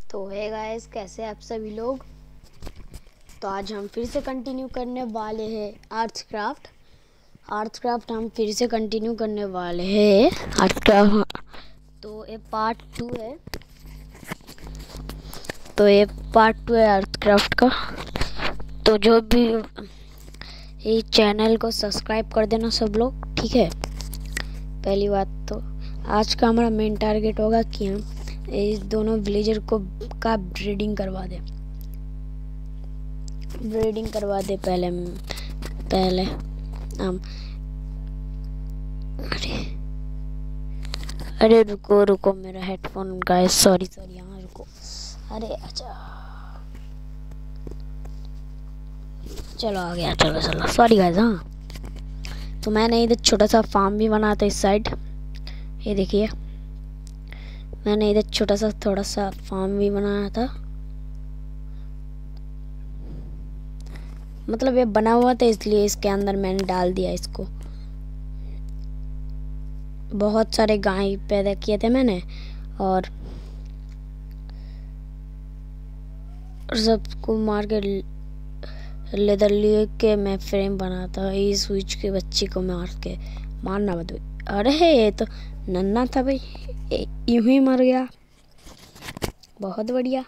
तो है गाइस, कैसे आप सभी लोग। तो आज हम फिर से कंटिन्यू करने वाले हैं आर्ट्सक्राफ्ट हम फिर से कंटिन्यू करने वाले हैं आर्ट्सक्राफ्ट। तो ये पार्ट 2 है। आर्ट्सक्राफ्ट का। तो जो भी ये चैनल को सब्सक्राइब कर देना सब लोग, ठीक है। पहली बात तो आज का हमारा मेन टारगेट होगा कि हम इस दोनों विलेजर को का ब्रीडिंग करवा दे पहले हम। अरे रुको मेरा हेडफोन गाइस, सॉरी यहाँ रुको। अरे अच्छा चलो आ गया, चलो सॉरी गाइस। हाँ, तो मैंने इधर छोटा सा फार्म भी बनाया था इस साइड। ये देखिए, मैंने इधर थोड़ा सा फार्म भी बनाया था। मतलब ये बना हुआ था, इसलिए इसके अंदर मैंने डाल दिया इसको। बहुत सारे गाय पैदा किए थे मैंने, और सबको मार के लेदर लिए के मैं फ्रेम बनाता। इस स्विच के बच्चे को मारना मत। अरे ये तो नन्हा था भाई, यूं ही मर गया। बहुत बढ़िया।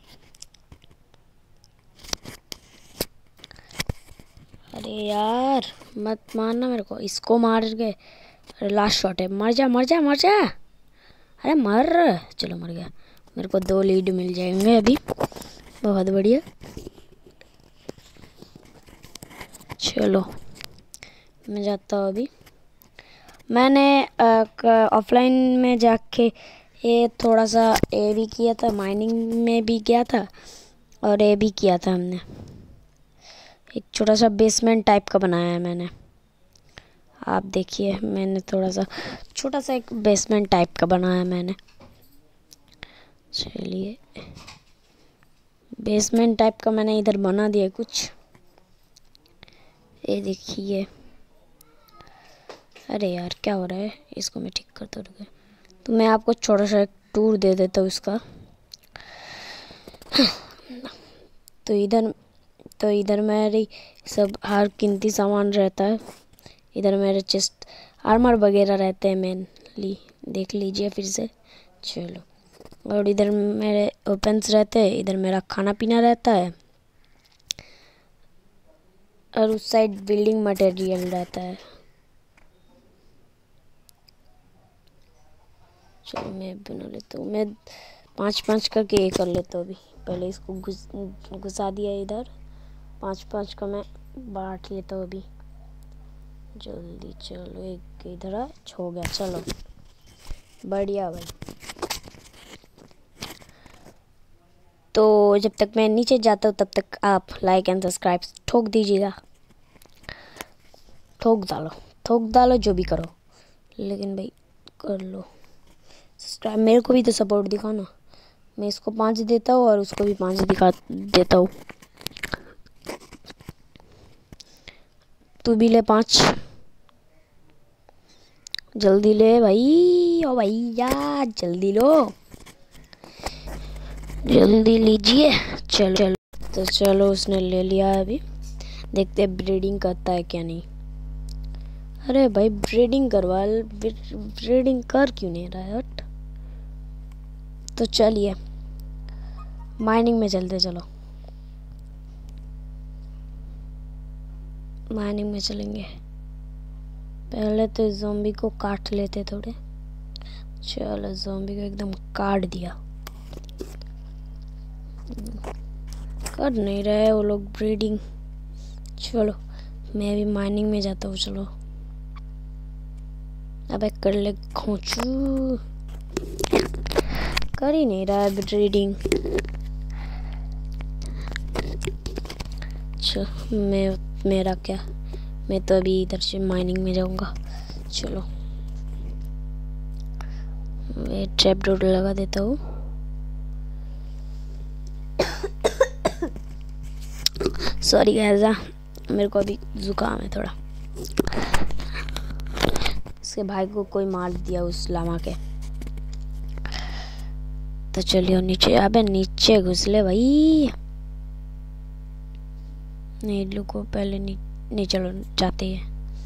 अरे यार मत मारना मेरे को, इसको मार के। अरे लास्ट शॉट है, मर जा। अरे मर, चलो मर गया। मेरे को 2 लीड मिल जाएंगे अभी, बहुत बढ़िया। चलो मैं जाता हूँ अभी। मैंने ऑफलाइन में जाके ये थोड़ा सा ये भी किया था, माइनिंग में भी गया था, और ये भी किया था हमने। एक छोटा सा बेसमेंट टाइप का बनाया है मैंने। आप देखिए, मैंने थोड़ा सा छोटा सा एक बेसमेंट टाइप का बनाया मैंने। चलिए, बेसमेंट टाइप का मैंने इधर बना दिया कुछ। ये देखिए। अरे यार क्या हो रहा है, इसको मैं ठीक करता हूँ। तो मैं आपको छोटा सा एक टूर दे देता हूँ इसका। तो इधर मेरी सब हर कीमती सामान रहता है। इधर मेरे चेस्ट आर्मर वगैरह रहते हैं मेनली, देख लीजिए फिर से। चलो, और इधर मेरे ओपन्स रहते हैं। इधर मेरा खाना पीना रहता है, और उस साइड बिल्डिंग मटेरियल रहता है। चलो मैं बना लेता हूँ। मैं 5-5 करके ये कर लेता हूँ अभी। पहले इसको घुसा दिया इधर। 5-5 का मैं बांट लेता हूँ अभी जल्दी। चलो एक इधर हो गया, चलो बढ़िया भाई। तो जब तक मैं नीचे जाता हूँ तब तक आप लाइक एंड सब्सक्राइब ठोक दीजिएगा। ठोक डालो जो भी करो, लेकिन भाई कर लो सब्सक्राइब। मेरे को भी तो सपोर्ट दिखाओ ना। मैं इसको 5 देता हूँ और उसको भी 5 दिखा देता हूँ। तू भी ले 5, जल्दी ले भाई। ओ भैया जल्दी लो, जल्दी लीजिए। चलो तो चलो, उसने ले लिया अभी। देखते हैं ब्रीडिंग करता है क्या नहीं। अरे भाई ब्रीडिंग कर क्यों नहीं रहा है। तो चलिए माइनिंग में चलते। चलो माइनिंग में चलेंगे। पहले तो ज़ॉम्बी को काट लेते थोड़े। चलो ज़ॉम्बी को एकदम काट दिया। कर नहीं रहे वो लोग ब्रीडिंग। चलो मैं भी माइनिंग में जाता हूँ। चलो अबे कर ले खोचू, कर ही नहीं रहा है ब्रीडिंग। मेरा क्या, मैं तो अभी इधर से माइनिंग में जाऊंगा। चलो मैं ट्रैप डोर लगा देता हूँ। सॉरी गाइस, मेरे को अभी जुकाम है थोड़ा। इसके भाई को कोई मार दिया उस लामा के। तो चलिए नीचे। अबे नीचे घुस ले भाई। नहीं लुको पहले नहीं चलो जाते हैं।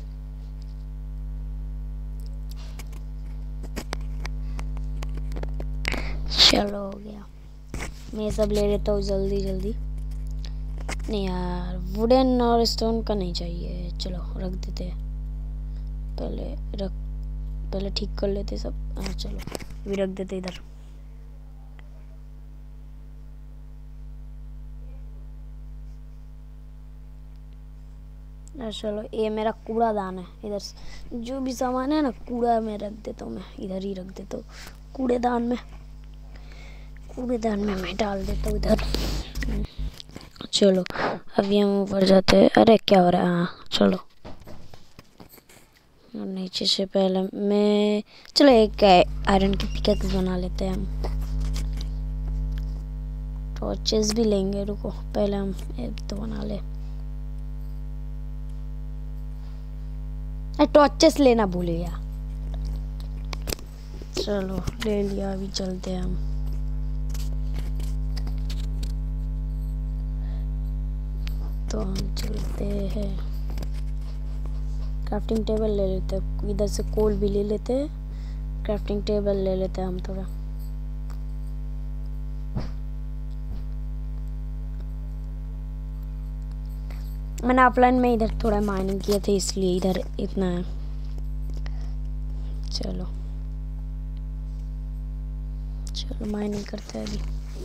चलो हो गया। मैं सब ले लेता हूँ जल्दी जल्दी। नहीं यार वुडन और स्टोन का नहीं चाहिए। चलो रख देते हैं। पहले ठीक कर लेते सब। हाँ चलो अभी रख देते इधर। चलो ये मेरा कूड़ादान है। इधर जो भी सामान है ना कूड़ा में रख देता हूँ। मैं इधर ही रख देता हूँ कूड़ेदान में मैं डाल देता हूँ इधर। चलो अभी हम ऊपर जाते हैं। अरे क्या हो रहा है। हाँ चलो नीचे से पहले मैं चलो एक आयरन की पिकैक्स बना लेते हैं हम। टॉर्चेस भी लेंगे। रुको पहले हम एक तो बना ले। टॉर्चेस लेना भूल गया। चलो ले लिया। अभी चलते हैं हम। तो हम चलते हैं। क्राफ्टिंग टेबल ले लेते हैं। इधर से कोल भी ले लेते हैं। क्राफ्टिंग टेबल ले लेते हैं हम थोड़ा। मैंने ऑफलाइन में इधर थोड़ा माइनिंग किए थे इसलिए इधर इतना है। चलो माइनिंग करते हैं। अभी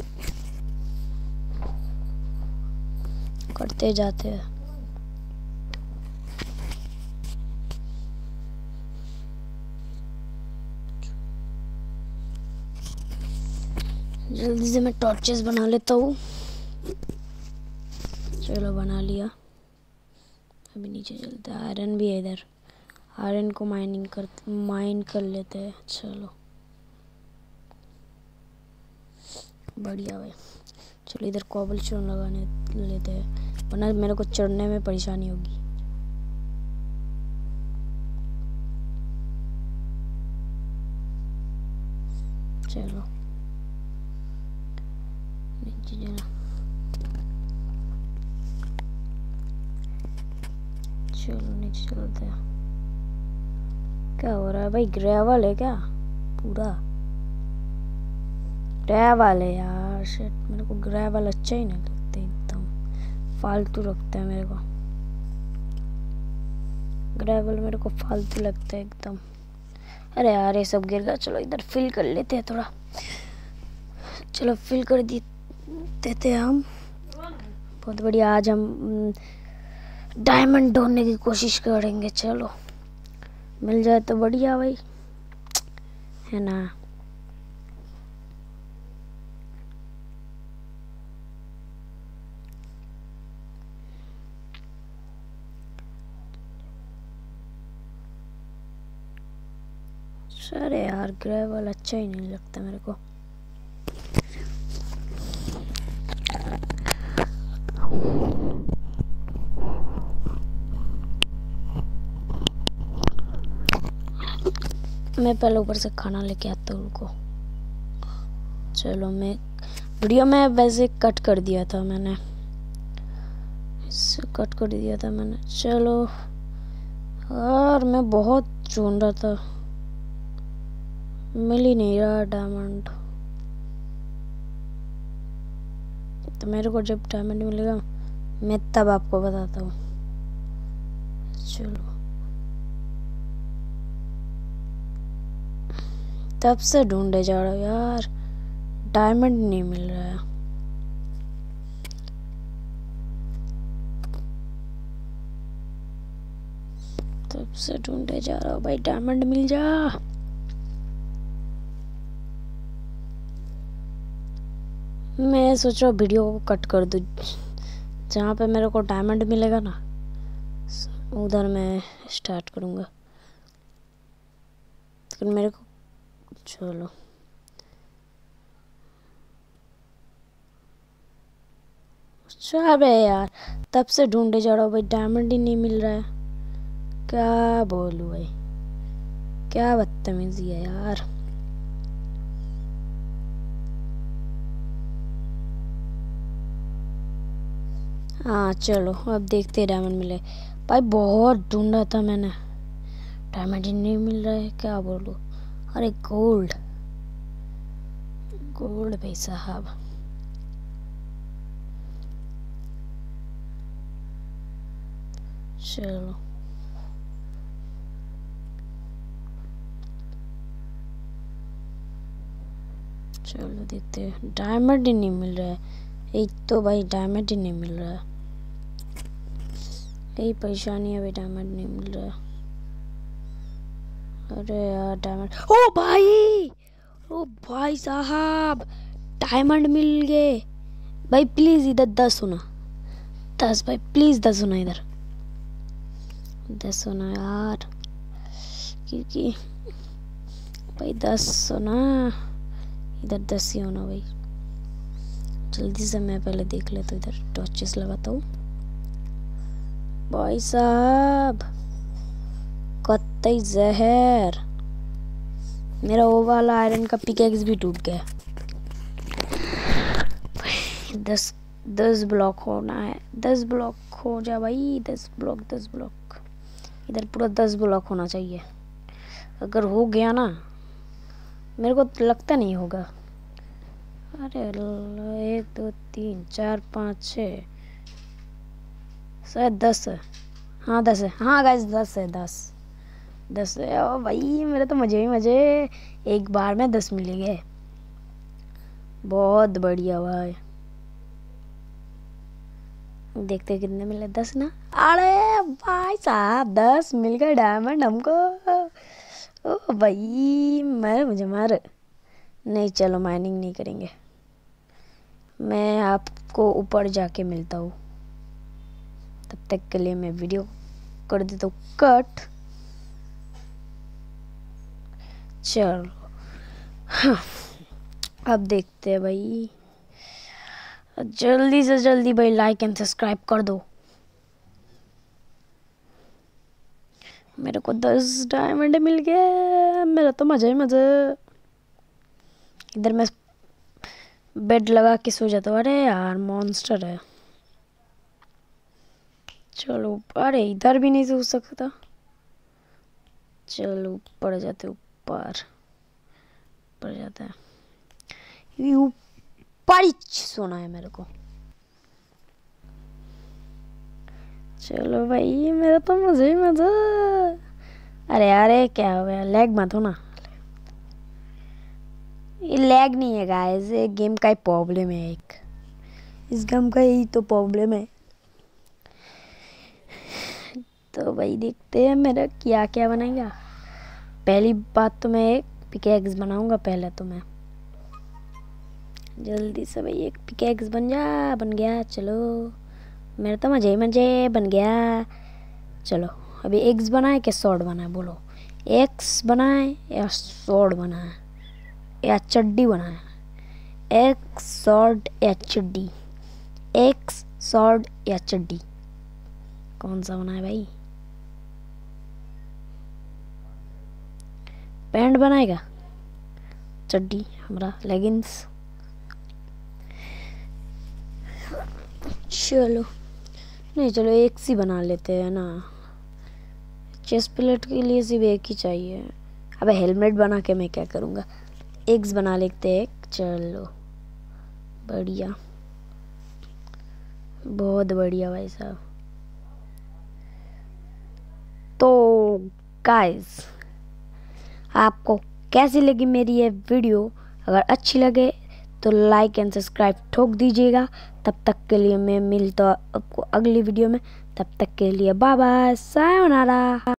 करते जाते हैं। जल्दी से मैं टॉर्चेस बना लेता हूँ। चलो बना लिया। अभी नीचे चलते हैं। आयरन भी है इधर। आयरन को माइन कर लेते हैं। चलो बढ़िया भाई। चलो इधर कॉबलस्टोन लगाने लेते हैं वरना मेरे को चढ़ने में परेशानी होगी। चलो नीचे जाना। चलो नीचे चलते हैं। क्या हो रहा है भाई। ग्रेवल है क्या पूरा। ग्रेवल है यार। शिट मेरे को ग्रेवल अच्छा ही नहीं लगता। एकदम फालतू लगता है मेरे को। ग्रेवल मेरे को फालतू लगता है एकदम। अरे यार ये सब गिर गया। चलो इधर फिल कर लेते हैं थोड़ा। चलो फिल कर देते हैं हम। बहुत बढ़िया। आज हम डायमंड ढूंढने की कोशिश करेंगे। चलो मिल जाए तो बढ़िया भाई है ना। अरे यार ग्रेवल अच्छा ही नहीं लगता मेरे को। मैं पहले ऊपर से खाना लेके आता हूँ। रुको। चलो मैं वीडियो में वैसे कट कर दिया था मैंने। इससे कट कर दिया था मैंने। चलो यार मैं बहुत ढूंढ रहा था मिल ही नहीं रहा डायमंड। तो मेरे को जब डायमंड मिलेगा मैं तब आपको बताता हूँ। चलो तब से ढूंढे जा रहा हूँ यार डायमंड नहीं मिल रहा है। तब से ढूंढे जा रहा हूँ भाई डायमंड मिल जा। मैं सोच रहा हूँ वीडियो को कट कर दूँ। जहाँ पे मेरे को डायमंड मिलेगा ना उधर मैं स्टार्ट करूँगा। लेकिन मेरे को चलो अच्छा बे यार तब से ढूंढे जा रहा हूँ भाई डायमंड ही नहीं मिल रहा है। क्या बोलूँ भाई क्या बदतमीजी है यार। हाँ चलो अब देखते हैं डायमंड मिले। भाई बहुत ढूंढा था मैंने, डायमंड ही नहीं मिल रहा है, क्या बोलूँ। अरे गोल्ड, गोल्ड भाई साहब। चलो चलो देखते हैं, डायमंड ही नहीं मिल रहा है। एक तो भाई डायमंड ही नहीं मिल रहा है, यही परेशानी है भाई, डायमंड नहीं मिल रहा है। अरे यार डायमंड, ओ भाई साहब डायमंड मिल गए। भाई प्लीज इधर 10 होना, 10 भाई प्लीज 10 होना, इधर 10 होना यार, क्योंकि भाई 10 होना, इधर 10 ही होना भाई। जल्दी से मैं पहले देख लेता हूँ, इधर टॉर्चेस लगाता हूँ। भाई साहब कत्तई जहर, मेरा वो वाला आयरन का पिकेक्स भी टूट गया। 10 ब्लॉक होना है, 10 ब्लॉक हो जा भाई, 10 ब्लॉक इधर पूरा 10 ब्लॉक होना चाहिए। अगर हो गया ना, मेरे को लगता नहीं होगा। अरे 1 2 3 4 5 6 शायद 10 है। हाँ 10 है, हाँ गाइस 10 है, 10 है। ओ भाई मेरे तो मजे ही मजे, एक बार में 10 मिल गए, बहुत बढ़िया भाई। देखते कितने मिले, 10 ना। अरे भाई साहब 10 मिल गए डायमंड हमको। ओ भाई मुझे मार नहीं, चलो माइनिंग नहीं करेंगे, मैं आपको ऊपर जाके मिलता हूँ। तब तक के लिए मैं वीडियो कर देता हूँ कट। चलो हाँ, अब देखते हैं भाई, जल्दी से जल्दी भाई लाइक एंड सब्सक्राइब कर दो। मेरे को 10 डायमंड मिल गए, मेरा तो मजा ही मजा। इधर मैं बेड लगा के सो जाता हूँ। अरे यार मॉन्स्टर है, चलो। अरे इधर भी नहीं सो सकता, चलो ऊपर जाते, ऊपर जाता है, ऊपर ही सोना है मेरे को। चलो भाई मेरा तो मजा ही मजा। अरे अरे क्या हो गया, लैग मत हो ना। ये लैग नहीं है गाइस, ये गेम का ही प्रॉब्लम है एक, इस गेम का यही तो प्रॉब्लम है। तो भाई देखते हैं मेरा क्या क्या बनेगा। पहली बात तो मैं एक पिकेक्स बनाऊंगा पहले, तो मैं जल्दी से भाई एक पिकेक्स बन गया। चलो मेरा तो मजे ही मजे बन गया। चलो अभी एग्स बनाए कि सॉर्ड बनाए, बोलो। एक्स बनाए या सॉर्ड बनाए या चड्डी बनाए? एक्स सॉर्ड या चड्डी, एक्स सॉर्ड या चड्डी, कौन सा बनाए भाई? पैंट बनाएगा, चड्डी हमारा लेगिंग्स। चलो नहीं, चलो एक सी बना लेते हैं ना, चेस्ट प्लेट के लिए सिर्फ एक ही चाहिए। अबे हेलमेट बना के मैं क्या करूँगा, एग्स बना लेते हैं एक। चलो बढ़िया, बहुत बढ़िया भाई साहब। तो गाइस आपको कैसी लगी मेरी ये वीडियो? अगर अच्छी लगे तो लाइक एंड सब्सक्राइब ठोक दीजिएगा। तब तक के लिए मैं मिलता हूँ आपको अगली वीडियो में, तब तक के लिए बाय बाय, सायोनारा।